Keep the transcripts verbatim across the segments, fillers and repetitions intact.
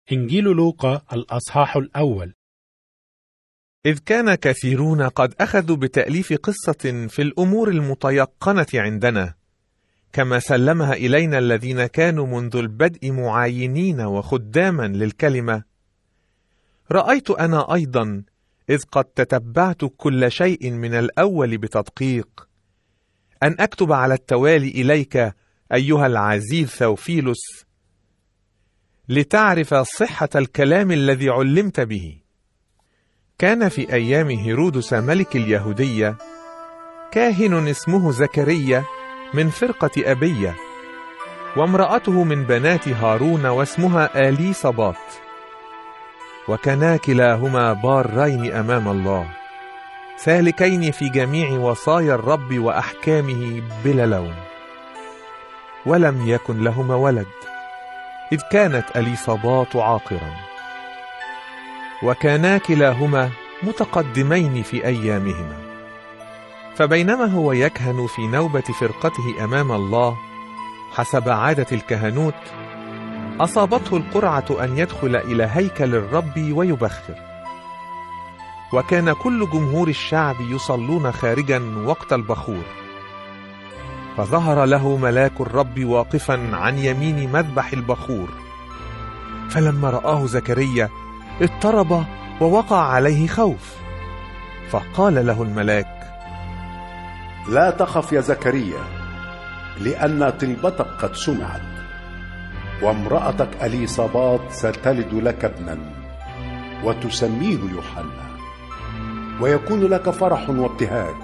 إنجيل لوقا الأصحاح الأول. إذ كان كثيرون قد أخذوا بتأليف قصة في الأمور المتيقنة عندنا، كما سلمها إلينا الذين كانوا منذ البدء معاينين وخداما للكلمة، رأيت أنا أيضا إذ قد تتبعت كل شيء من الأول بتدقيق أن أكتب على التوالي إليك أيها العزيز ثوفيلوس، لتعرف صحة الكلام الذي علمت به. كان في أيام هيرودس ملك اليهودية كاهن اسمه زكريا من فرقة أبية، وامرأته من بنات هارون واسمها آليصابات، وكانا كلاهما بارين أمام الله، سالكين في جميع وصايا الرب وأحكامه بلا لوم. ولم يكن لهما ولد، إذ كانت آليصابات عاقرا، وكانا كلاهما متقدمين في أيامهما. فبينما هو يكهن في نوبة فرقته أمام الله حسب عادة الكهنوت، أصابته القرعة أن يدخل إلى هيكل الرب ويبخر، وكان كل جمهور الشعب يصلون خارجا وقت البخور. فظهر له ملاك الرب واقفا عن يمين مذبح البخور، فلما رآه زكريا اضطرب ووقع عليه خوف، فقال له الملاك: لا تخف يا زكريا، لأن طلبتك قد سمعت، وامرأتك آليصابات ستلد لك ابنا وتسميه يوحنا، ويكون لك فرح وابتهاج،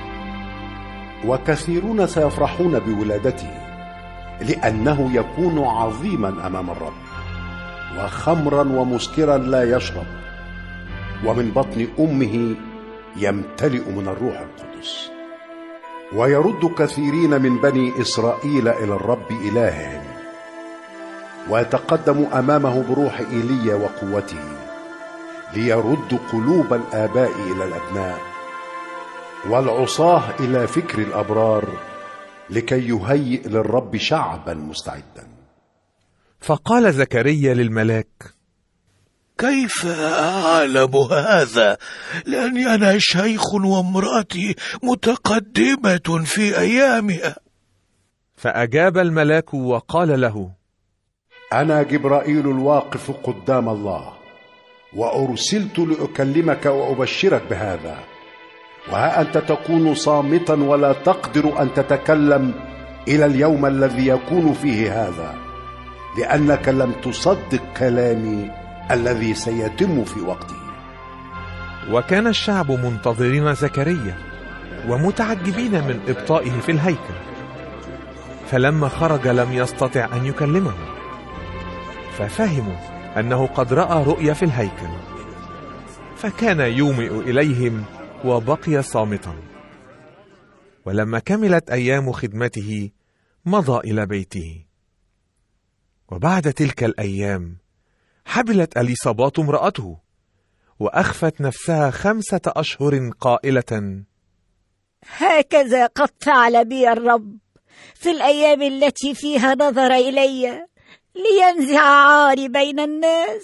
وكثيرون سيفرحون بولادته، لأنه يكون عظيما أمام الرب، وخمرا ومسكرا لا يشرب، ومن بطن أمه يمتلئ من الروح القدس، ويرد كثيرين من بني إسرائيل إلى الرب إلههم، ويتقدم أمامه بروح إيليا وقوته، ليرد قلوب الآباء إلى الأبناء والعصاة إلى فكر الأبرار، لكي يهيئ للرب شعبا مستعدا. فقال زكريا للملاك: كيف أعلم هذا؟ لأني أنا شيخ وامرأتي متقدمة في أيامها. فأجاب الملاك وقال له: أنا جبرائيل الواقف قدام الله، وأرسلت لأكلمك وأبشرك بهذا، وها أنت تكون صامتا ولا تقدر أن تتكلم إلى اليوم الذي يكون فيه هذا، لأنك لم تصدق كلامي الذي سيتم في وقته. وكان الشعب منتظرين زكريا ومتعجبين من إبطائه في الهيكل، فلما خرج لم يستطع أن يكلمه، ففهموا أنه قد رأى رؤيا في الهيكل، فكان يومئ إليهم وبقي صامتا. ولما كملت أيام خدمته مضى إلى بيته. وبعد تلك الأيام حبلت آليصابات امرأته، وأخفت نفسها خمسة أشهر قائلة: هكذا قد فعل بي الرب في الأيام التي فيها نظر إلي، لينزع عاري بين الناس.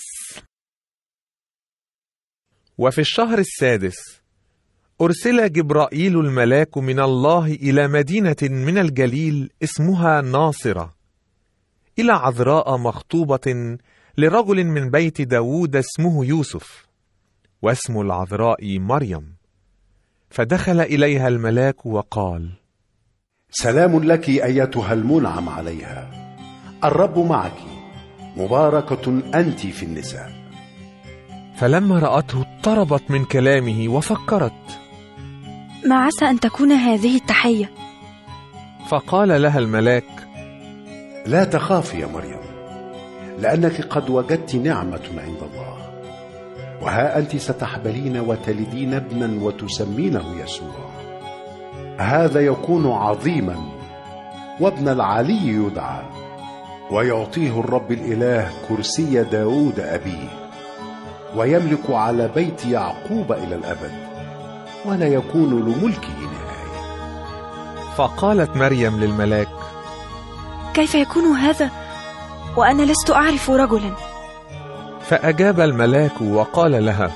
وفي الشهر السادس أرسل جبرائيل الملاك من الله إلى مدينة من الجليل اسمها ناصرة، إلى عذراء مخطوبة لرجل من بيت داود اسمه يوسف، واسم العذراء مريم. فدخل إليها الملاك وقال: سلام لك أيتها المنعم عليها، الرب معك، مباركة أنت في النساء. فلما رأته اضطربت من كلامه وفكرت: ما عسى أن تكون هذه التحية؟ فقال لها الملاك: لا تخافي يا مريم، لأنك قد وجدت نعمة عند الله، وها أنت ستحبلين وتلدين ابنا وتسمينه يسوع. هذا يكون عظيما، وابن العلي يدعى، ويعطيه الرب الإله كرسي داود أبيه، ويملك على بيت يعقوب إلى الأبد، ولا يكون لملكه نهاية. فقالت مريم للملاك: كيف يكون هذا وأنا لست أعرف رجلا؟ فأجاب الملاك وقال لها: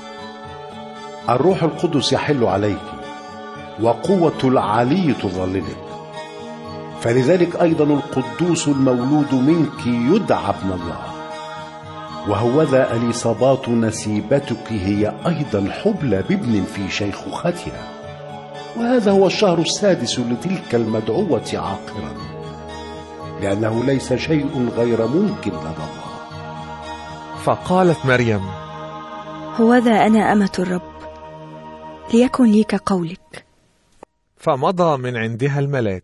الروح القدس يحل عليك، وقوة العلي تظللك، فلذلك أيضا القدوس المولود منك يدعى ابن الله. وهوذا إليصابات نسيبتك هي أيضا حبلى بابن في شيخوختها، وهذا هو الشهر السادس لتلك المدعوة عاقرا، لأنه ليس شيء غير ممكن لدى الله. فقالت مريم: هوذا أنا أمة الرب، ليكن لي كقولك. فمضى من عندها الملاك.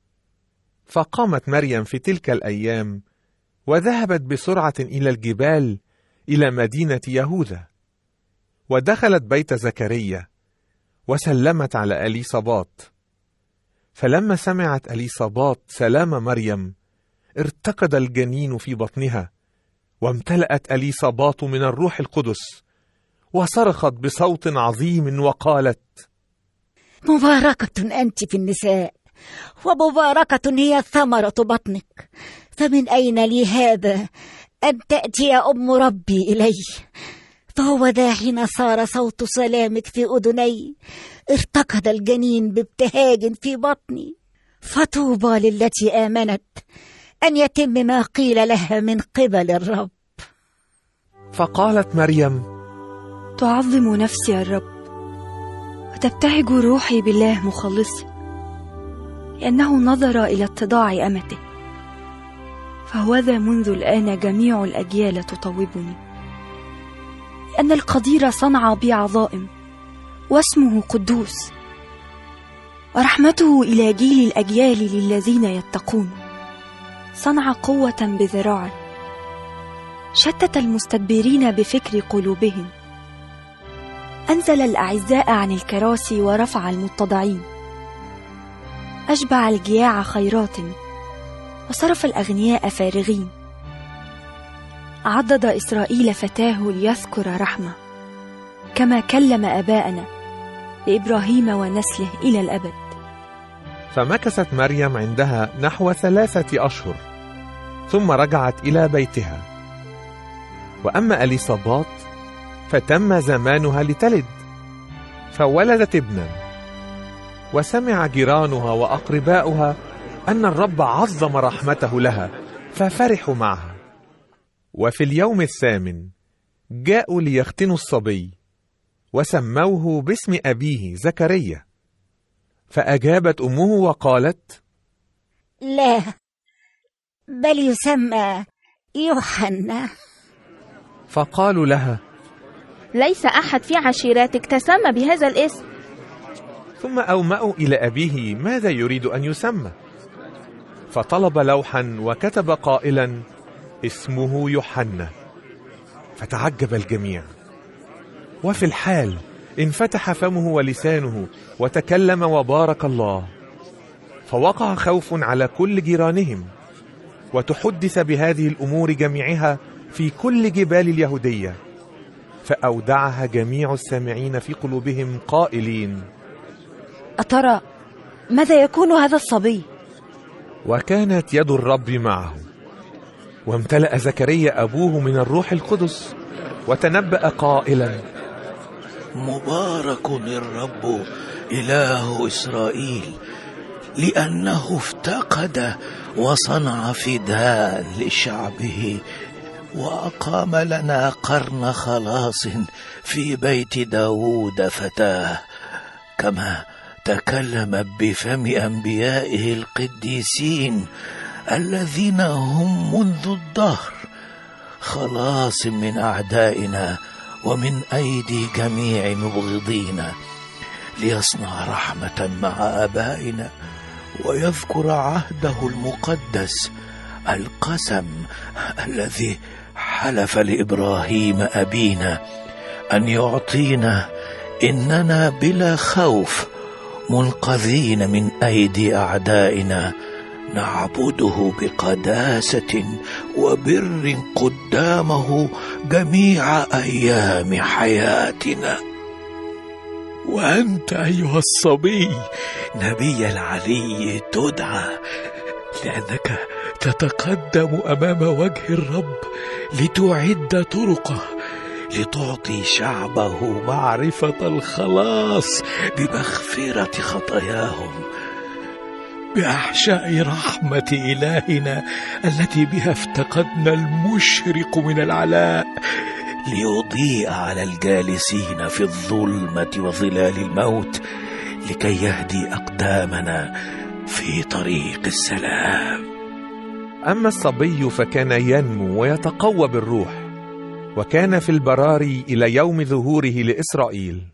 فقامت مريم في تلك الأيام وذهبت بسرعة إلى الجبال إلى مدينة يهوذا، ودخلت بيت زكريا وسلمت على إليصابات. فلما سمعت إليصابات سلام مريم ارتقد الجنين في بطنها، وامتلأت إليصابات من الروح القدس، وصرخت بصوت عظيم وقالت: مباركة أنت في النساء، ومباركة هي ثمرة بطنك، فمن أين لي هذا أن تأتي أم ربي إلي؟ فهو ذا حين صار صوت سلامك في أذني ارتقد الجنين بابتهاج في بطني. فطوبى للتي آمنت أن يتم ما قيل لها من قبل الرب. فقالت مريم: تعظم نفسي الرب، وتبتهج روحي بالله مخلصي، لأنه نظر إلى اتضاع أمته. فهوذا منذ الآن جميع الأجيال تطوبني، لأن القدير صنع بي عظائم، واسمه قدوس، ورحمته إلى جيل الأجيال للذين يتقون. صنع قوة بذراعه، شتت المستكبرين بفكر قلوبهم، أنزل الأعزاء عن الكراسي ورفع المتضعين، أشبع الجياع خيرات، وصرف الأغنياء فارغين. عضد إسرائيل فتاه ليذكر رحمة، كما كلم آباءنا لإبراهيم ونسله إلى الأبد. فمكثت مريم عندها نحو ثلاثة أشهر، ثم رجعت إلى بيتها. وأما إليصابات فتم زمانها لتلد، فولدت ابنا. وسمع جيرانها وأقرباؤها أن الرب عظم رحمته لها، ففرحوا معها. وفي اليوم الثامن جاءوا ليختنوا الصبي، وسموه باسم أبيه زكريا. فأجابت أمه وقالت: لا، بل يسمى يوحنا. فقالوا لها: ليس أحد في عشيرتك تسمى بهذا الاسم. ثم أومأوا إلى أبيه ماذا يريد أن يسمى، فطلب لوحا وكتب قائلا: اسمه يوحنا. فتعجب الجميع. وفي الحال انفتح فمه ولسانه وتكلم وبارك الله. فوقع خوف على كل جيرانهم، وتحدث بهذه الأمور جميعها في كل جبال اليهودية. فأودعها جميع السامعين في قلوبهم قائلين: أترى ماذا يكون هذا الصبي؟ وكانت يد الرب معه. وامتلأ زكريا أبوه من الروح القدس، وتنبأ قائلا: مبارك الرب إله إسرائيل، لأنه افتقد وصنع فداء لشعبه، وأقام لنا قرن خلاص في بيت داود فتاه، كما تكلم بفم أنبيائه القديسين الذين هم منذ الدهر، خلاص من أعدائنا ومن أيدي جميع مبغضينا، ليصنع رحمة مع آبائنا، ويذكر عهده المقدس، القسم الذي حلف لإبراهيم أبينا أن يعطينا إننا بلا خوف منقذين من أيدي أعدائنا نعبده بقداسة وبر قدامه جميع أيام حياتنا. وأنت أيها الصبي نبي العلي تدعى، لأنك تتقدم أمام وجه الرب لتعد طرقه لتعطي شعبه معرفة الخلاص بمغفرة خطاياهم، بأحشاء رحمة إلهنا التي بها افتقدنا المشرق من العلاء، ليضيء على الجالسين في الظلمة وظلال الموت، لكي يهدي أقدامنا في طريق السلام. أما الصبي فكان ينمو ويتقوى بالروح، وكان في البراري إلى يوم ظهوره لإسرائيل.